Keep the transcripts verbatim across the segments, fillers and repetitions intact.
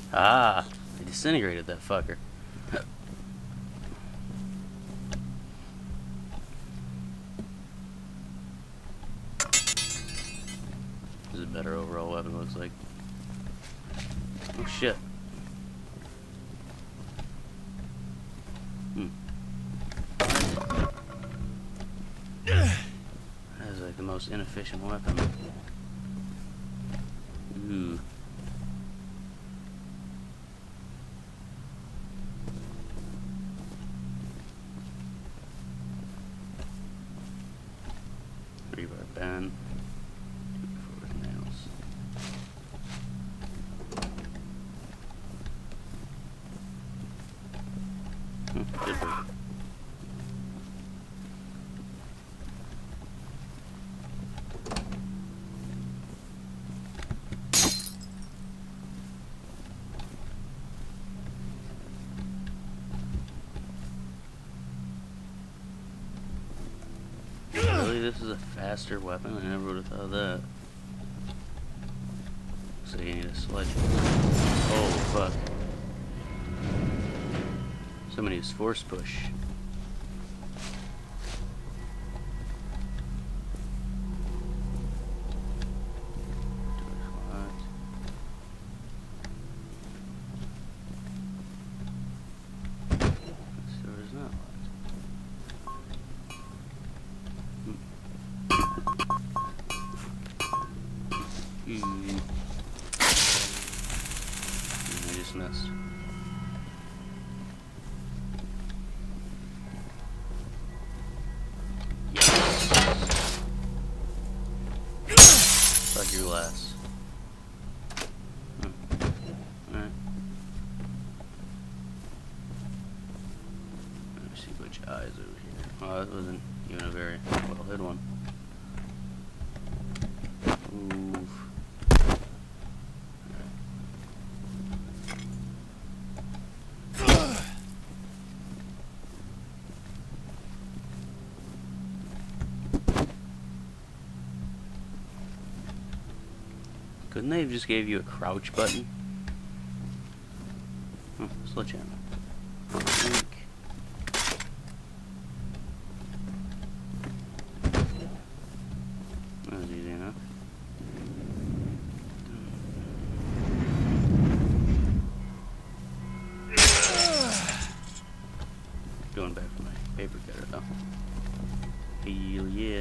Ah, I disintegrated that fucker. This is a better overall weapon, looks like. Oh shit. Hmm. That is like the most inefficient weapon. Ooh. Rebar band. Forward nails. Hmm, good bird. Really, this is a faster weapon? I never would have thought of that. So you need a sledge. Oh fuck. Somebody who's force push. Mm. I just missed. Yes. Fuck your glass. Hmm. Alright. Let me see which eye's over here. Oh, that wasn't even a very well hid one. Oof. Couldn't they have just gave you a crouch button? Oh, sledgehammer. Think. That was easy enough. Going back for my paper cutter though. Hell yeah.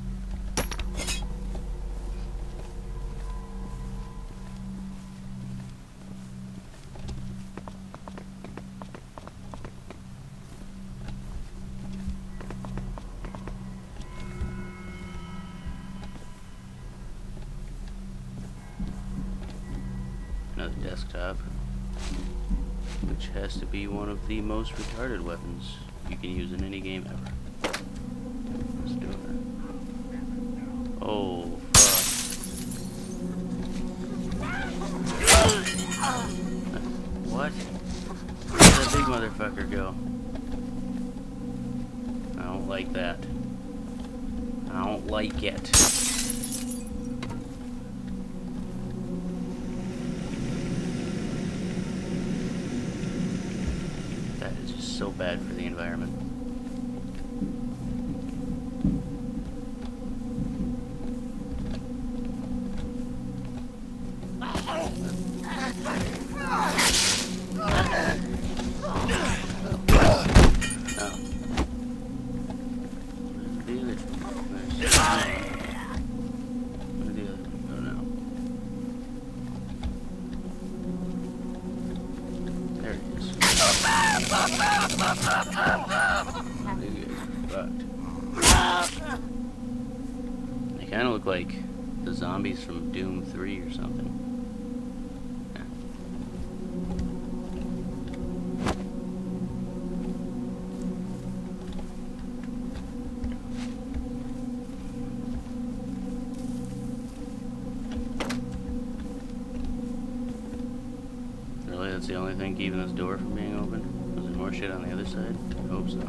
Another desktop, which has to be one of the most retarded weapons you can use in any game ever. Let's do it. Oh, fuck. What? Where did that big motherfucker go? I don't like that. I don't like it. That is just so bad for the environment. They kind of look like the zombies from Doom three or something. Yeah. Really, that's the only thing keeping this door from being open? Was there more shit on the other side? I hope so.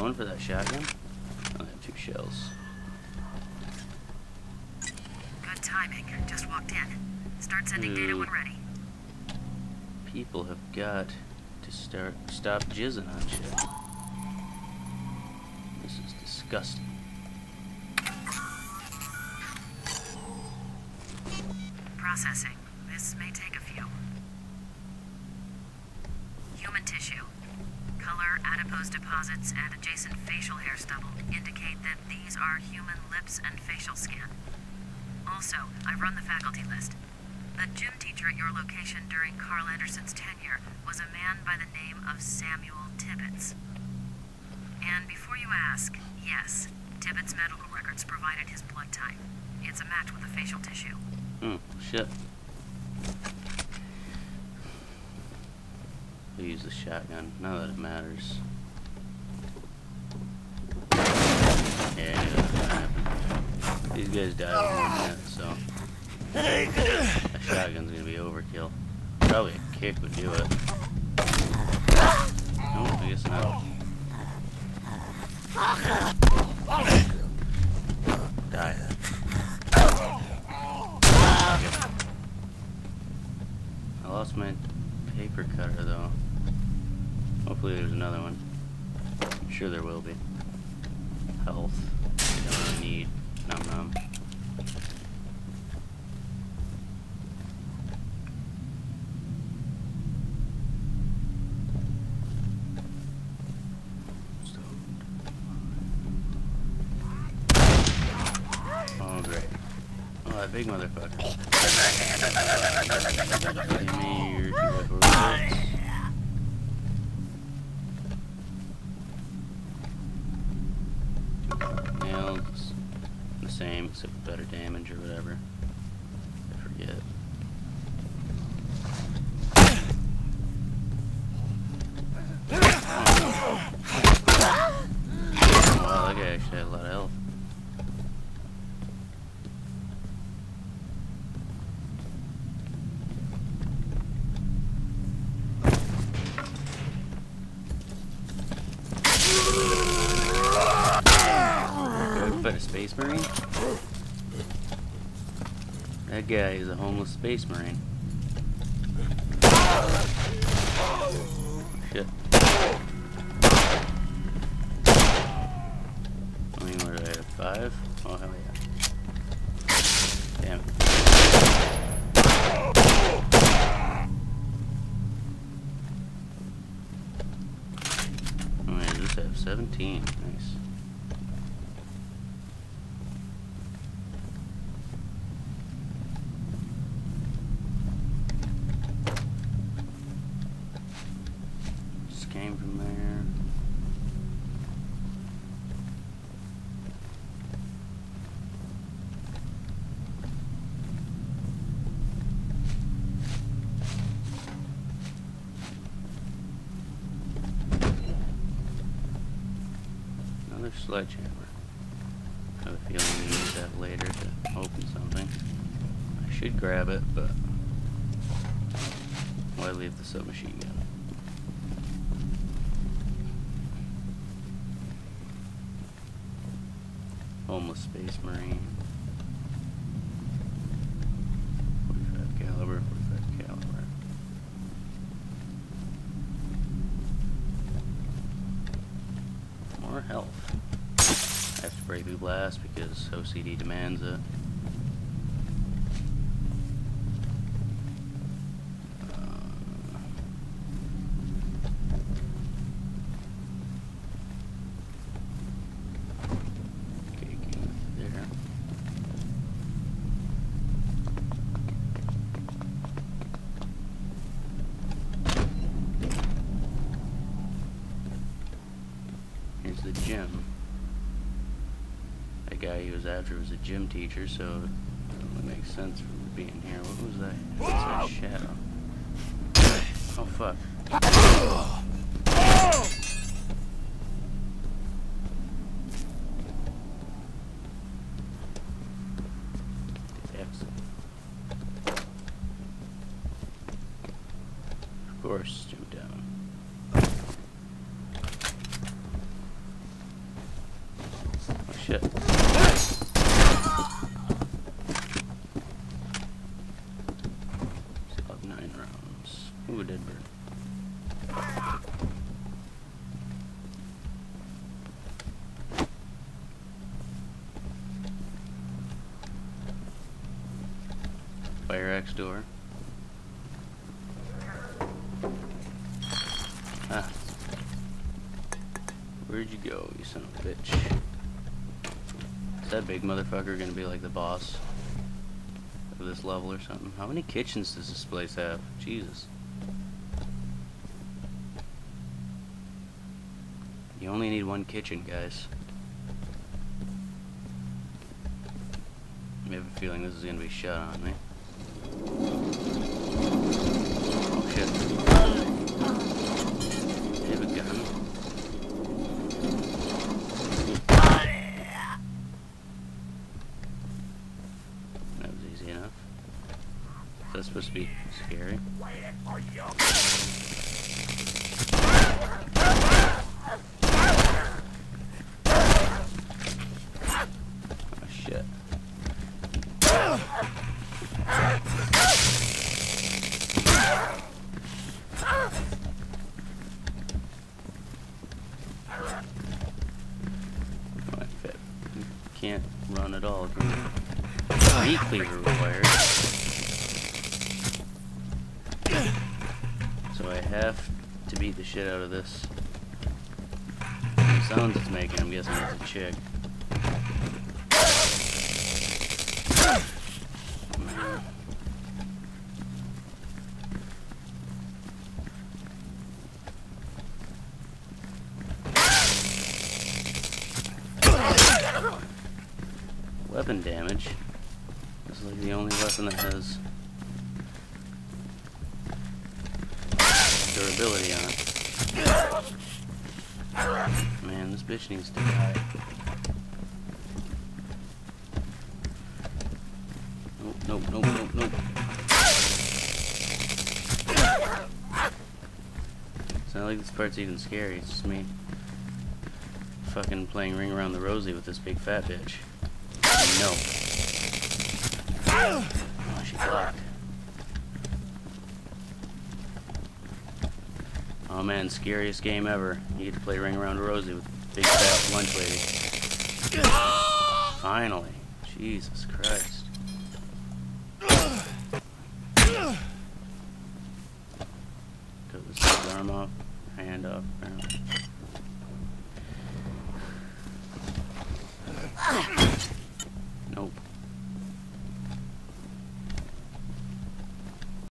going for that shotgun? I have two shells. Good timing. Just walked in. Start sending Ooh. data when ready. People have got to start stop jizzing on shit. This is disgusting. Processing. This may take a few. Human tissue. Color, adipose deposits, and adjacent facial hair stubble indicate that these are human lips and facial skin. Also, I've run the faculty list. The gym teacher at your location during Carl Anderson's tenure was a man by the name of Samuel Tibbets. And before you ask, yes, Tibbets' medical records provided his blood type. It's a match with the facial tissue. Oh, shit. I'll use the shotgun, now that it matters. Yeah, I knew that was gonna happen. These guys died in one minute, so a shotgun's gonna be overkill. Probably a kick would do it. No, I guess not. Die. I lost my paper cutter though. Hopefully there's another one. I'm sure there will be. Health. I don't really need. Nom nom. Oh great. Oh, that big motherfucker. Give me your two bullets. Nailed. It's the same, except better damage or whatever. I forget. Oh, wow, that guy actually had a lot of health. But a space marine? That guy is a homeless space marine. Shit. I mean, what did I have? Five? Oh, hell yeah. Damn it. Oh, man, does this have seventeen? Nice. Came from there. Another sledgehammer. I have a feeling we use that later to open something. I should grab it, but why leave the submachine gun? Homeless space marine. forty-five caliber, forty-five caliber. More health. I have to break through blast because O C D demands it. Here's the gym. That guy he was after was a gym teacher, so it only makes sense for him being here. What was that? What's that shadow? Oh fuck. Excellent. Of course, jump down. fire axe door. Ah. Where'd you go, you son of a bitch? Is that big motherfucker gonna be like the boss of this level or something? How many kitchens does this place have? Jesus. You only need one kitchen, guys. I have a feeling this is gonna be shut on me. Oh shit. Do you have a gun? That was easy enough. Is that supposed to be scary? Oh shit. Can't run at all. Meat cleaver required. So I have to beat the shit out of this. The sounds it's making, I'm guessing it's a chick. Man. Weapon damage. This is like the only weapon that has durability on it. Man, this bitch needs to die. Nope, nope, nope, nope, nope. It's not like this part's even scary, it's just me fucking playing Ring Around the Rosie with this big fat bitch. No. Oh, she blocked. Oh man, scariest game ever. You get to play Ring Around Rosie with big fat lunch lady. Finally. Jesus Christ. Cut this guy's arm off, hand off, apparently.